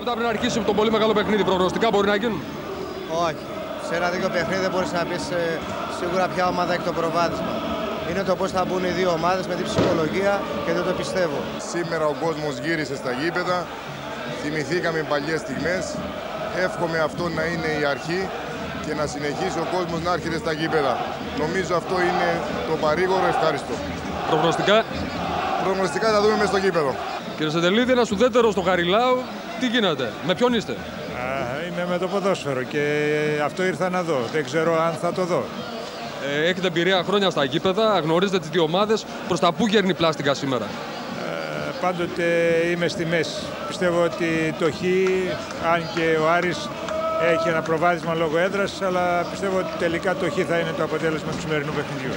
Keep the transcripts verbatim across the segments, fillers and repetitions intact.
λεπτά πριν αρχίσει το πολύ μεγάλο παιχνίδι, προγνωστικά μπορεί να γίνουν? Όχι. Σε ένα τέτοιο παιχνίδι δεν μπορείς να πεις ε, σίγουρα ποια ομάδα έχει το προβάδισμα. Είναι το πώς θα μπουν οι δύο ομάδες με την ψυχολογία και δεν το πιστεύω. Σήμερα ο κόσμος γύρισε στα γήπεδα, θυμηθήκαμε παλιές στιγμές. Εύχομαι αυτό να είναι η αρχή και να συνεχίσει ο κόσμος να έρχεται στα γήπεδα. Νομίζω αυτό είναι το παρήγορο ευχάριστο. Προγνωστικά. Προγνωστικά θα δούμε μες στο γήπεδο. Κύριε Σεντελίδη, ένας ουδέτερος στο Χαριλάου, τι γίνεται, με ποιον είστε? Α, είμαι με το ποδόσφαιρο και αυτό ήρθα να δω. Δεν ξέρω αν θα το δω. Ε, έχετε εμπειρία χρόνια στα γήπεδα, γνωρίζετε τις δύο ομάδες. Προς τα πού γέρνει η πλάστικα σήμερα? Ε, πάντοτε είμαι στη μέση. Πιστεύω ότι το Χ, αν και ο Άρης έχει ένα προβάδισμα λόγω έδρας, αλλά πιστεύω ότι τελικά το Χ θα είναι το αποτέλεσμα του σημερινού παιχνιδιού.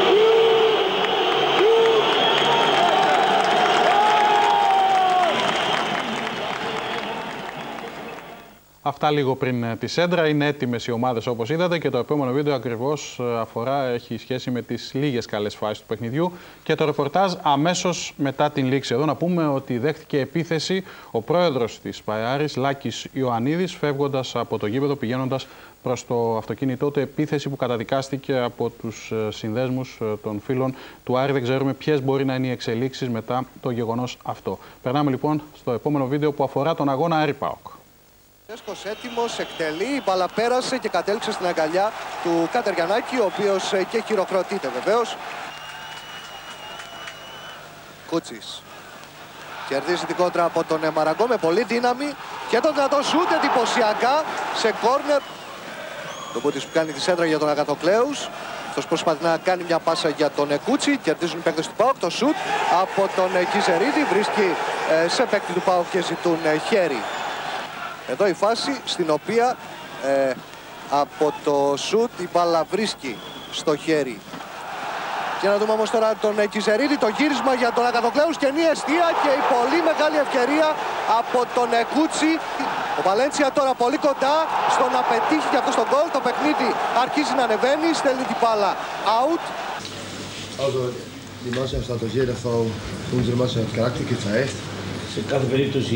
Αυτά λίγο πριν τη Σέντρα. Είναι έτοιμες οι ομάδες όπως είδατε και το επόμενο βίντεο ακριβώς αφορά, έχει σχέση με τις λίγες καλές φάσεις του παιχνιδιού και το ρεπορτάζ αμέσως μετά την λήξη. Εδώ να πούμε ότι δέχτηκε επίθεση ο πρόεδρος της ΠΑΕ, Λάκης Ιωαννίδης, φεύγοντας από το γήπεδο, πηγαίνοντας προς το αυτοκίνητό του. Επίθεση που καταδικάστηκε από τους συνδέσμους των φίλων του Άρη. Δεν ξέρουμε ποιες μπορεί να είναι οι εξελίξεις μετά το γεγονός αυτό. Περνάμε λοιπόν στο επόμενο βίντεο που αφορά τον αγώνα Άρη ΠΑΟΚ. Σέσκος έτοιμος, εκτελεί, η μπάλα πέρασε και κατέληξε στην αγκαλιά του Κατεργιανάκη, ο οποίος και χειροκροτείται βεβαίως. Κούτσης κερδίζει την κόντρα από τον Μαραγκό με πολύ δύναμη και τον δυνατό σούτ εντυπωσιακά σε κόρνερ. Το Μπούτης που κάνει τη σέντρα για τον Αγαθοκλέους. Αυτός προσπαθεί να κάνει μια πάσα για τον Κούτσι, κερδίζουν οι παίκτες του ΠΑΟΚ. Το σούτ από τον Κιζερίδη βρίσκει σε παίκτη του ΠΑΟΚ και ζητούν χέρι. Εδώ η φάση στην οποία ε, από το σουτ η μπάλα βρίσκει στο χέρι. Και να δούμε όμως τώρα τον Κιζερίδη, το γύρισμα για τον Αγαθοκλέους, κενή εστία και η πολύ μεγάλη ευκαιρία από τον Κούτσι. Ο Βαλέντσια τώρα πολύ κοντά στο να πετύχει και αυτό τον γκολ. Το παιχνίδι αρχίζει να ανεβαίνει, στέλνει την μπάλα out. Also, die Mannschaft hat auf jeden Fall, unsere Mannschaft hat Charakter gezeigt. Σε κάθε περίπτωση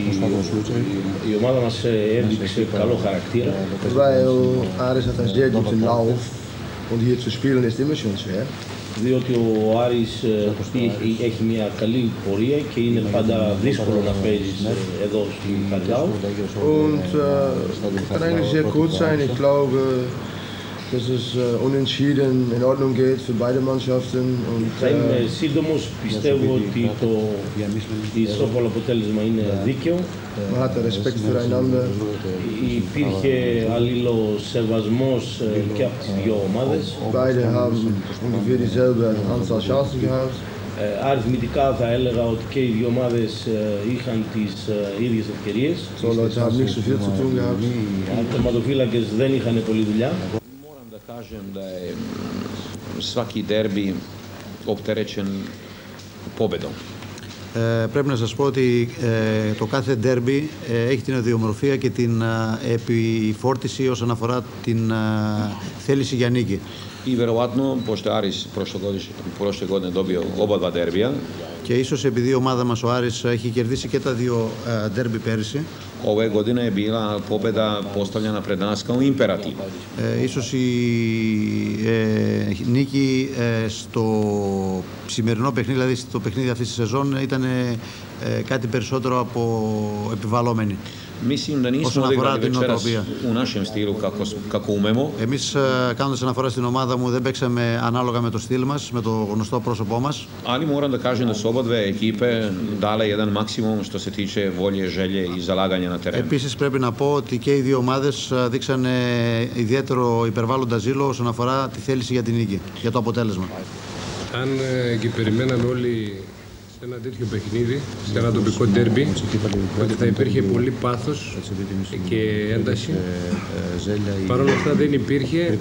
η ομάδα μας έδειξε καλό χαρακτήρα. Weil Aris hat einen sehr guten Lauf und hier zu spielen ist immer schon schwer. Διότι ο Άρης έχει μια καλή πορεία και είναι πάντα δύσκολο να παίζεις εδώ στην Χαριλάου. Und äh, kann eigentlich sehr kurz sein. Ich glaube, dass es äh, unentschieden in Ordnung geht für beide Mannschaften. Und, θα είμαι σύντομος, πιστεύω ότι το ισόβολο αποτέλεσμα είναι δίκαιο. Man hatte Respekt füreinander. Υπήρχε αλληλοσεβασμός και από τις δύο ομάδες. Beide haben ungefähr dieselbe Anzahl Chancen gehabt. Αριθμητικά θα έλεγα ότι και οι δύο ομάδες είχαν τις ίδιες ευκαιρίες. So Leute haben nicht so viel zu tun gehabt. Οι τερματοφύλακες δεν είχαν πολλή δουλειά. Kažem da je svaki derbi opterećen pobedom. Ε, πρέπει να σας πω ότι ε, το κάθε ντέρμπι ε, έχει την ιδιομορφία και την ε, επιφόρτιση όσον αφορά την ε, θέληση για νίκη. I verovatno, pošto je Aris prošle godine dobio oba dva derbija. Και ίσως επειδή η ομάδα μας ο Άρης έχει κερδίσει και τα δύο ε, ντέρμπι πέρυσι. Ove godine je bila pobjeda postavljena pred nas kao imperativ. Ε, ίσως η ε, νίκη ε, στο σημερινό παιχνίδι, δηλαδή στο παιχνίδι αυτής της σεζόν, ήταν ε, κάτι περισσότερο από επιβαλλόμενη. Mislim da nismo odigrali večeras u našem stilu kako, kako umemo. Εμείς, κάνοντας αναφορά στην ομάδα μου, δεν παίξαμε ανάλογα με το στυλ μας, με το γνωστό πρόσωπό μας. Ali moram da kažem da su oba dve ekipe dale jedan maksimum što se tiče volje, želje i zalaganja na terenu. Επίσης πρέπει να πω ότι και οι δύο ομάδες δείξανε ιδιαίτερο υπερβάλλοντα ζήλο όσον αφορά τη θέληση για την νίκη, για το αποτέλεσμα. Αν και περιμέναμε όλοι σε ένα τέτοιο παιχνίδι, σε ένα τοπικό ντέρμπι, ότι θα υπήρχε πολύ πάθος και ένταση. Παρ' όλα αυτά δεν υπήρχε.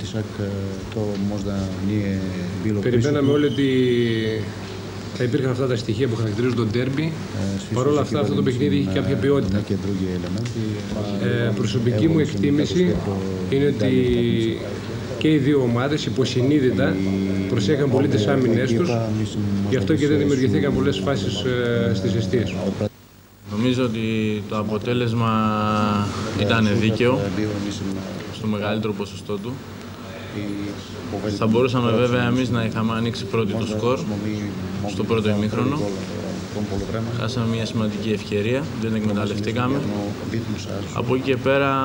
Περιμέναμε όλοι ότι θα υπήρχαν αυτά τα στοιχεία που χαρακτηρίζουν τον ντέρμπι. Παρ' όλα αυτά αυτό το παιχνίδι έχει κάποια ποιότητα. Ε, προσωπική μου εκτίμηση είναι ότι και οι δύο ομάδες υποσυνείδητα προσέχαν πολύ τις άμυνες τους, γι' αυτό και δεν δημιουργηθήκαν πολλές φάσεις ε, στις εστίες. Νομίζω ότι το αποτέλεσμα ήταν δίκαιο στο μεγαλύτερο ποσοστό του. Θα μπορούσαμε βέβαια εμείς να είχαμε ανοίξει πρώτη το σκορ στο πρώτο ημίχρονο. Χάσαμε μια σημαντική ευκαιρία, δεν την εκμεταλλευτήκαμε. Από εκεί και πέρα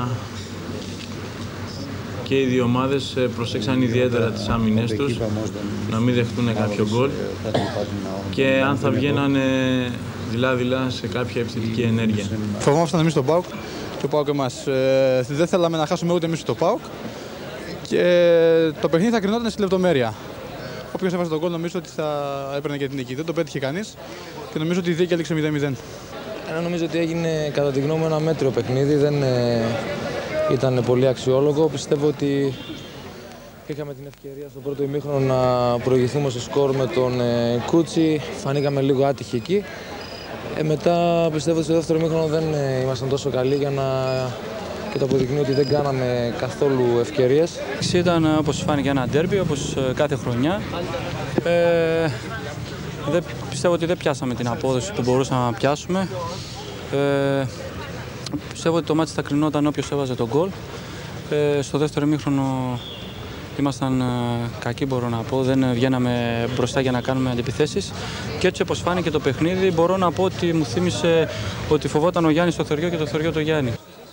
και οι δύο ομάδες προσέξαν ιδιαίτερα τις άμυνες τους, να μην δεχτούν κάποιο γκολ και αν θα βγαίνανε δειλά-δειλά σε κάποια επιθετική ενέργεια. Φοβόμασταν εμείς τον ΠΑΟΚ και ο ΠΑΟΚ εμάς. Ε, δεν θέλαμε να χάσουμε ούτε εμείς το ΠΑΟΚ και το παιχνίδι θα κρινόταν στη λεπτομέρεια. Όποιος έβαζε τον γκολ νομίζω ότι θα έπαιρνε και την νίκη. Δεν το πέτυχε κανείς και νομίζω ότι η δίκαια έληξε μηδέν μηδέν. Ένα νομίζω ότι έγινε κατά τη γνώμη μου ένα μέτριο παιχνίδι, δεν ε, ήταν πολύ αξιόλογο. Πιστεύω ότι είχαμε την ευκαιρία στο πρώτο ημίχρονο να προηγηθούμε στο σκορ με τον ε, Κούτσι, φανήκαμε λίγο άτυχοι εκεί. Ε, μετά πιστεύω ότι στο δεύτερο ημίχρονο δεν ε, ήμασταν τόσο καλοί για να... και το αποδεικνύει ότι δεν κάναμε καθόλου ευκαιρίες. Ήταν όπως φάνηκε ένα ντέρμπι, όπως κάθε χρονιά. Ε, δεν, πιστεύω ότι δεν πιάσαμε την απόδοση που μπορούσαμε να πιάσουμε. Ε, πιστεύω ότι το μάτι θα κρινόταν όποιος έβαζε τον γκολ. Ε, στο δεύτερο ημίχρονο ήμασταν κακοί, μπορώ να πω. Δεν βγαίναμε μπροστά για να κάνουμε αντιπιθέσεις. Και έτσι όπως φάνηκε το παιχνίδι, μπορώ να πω ότι μου θύμισε ότι φοβόταν ο Γιάννης το Θεριό και το Θεριό το Γιάννη.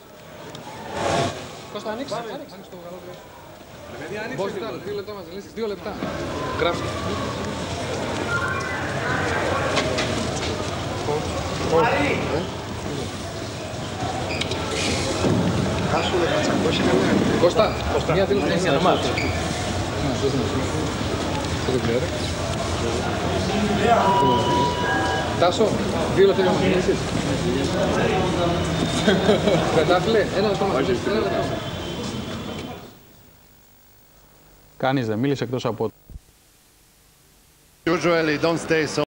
Κώστα, ανοίξε, ανοίξε το γαλόπλαιο. Πώς ήταν, δύο λεπτά μας λύσεις, δύο λεπτά. Γράψτε. Κώστα, μια δήλωση να μάθει. Δεν ξέρω. Τάσο, δύο λεπτά να μας λύσεις. Πεντάφυλλε, ένα λεπτό μας λύσεις. Κανείς δεν μίλησε εκτός από... Usually don't stay so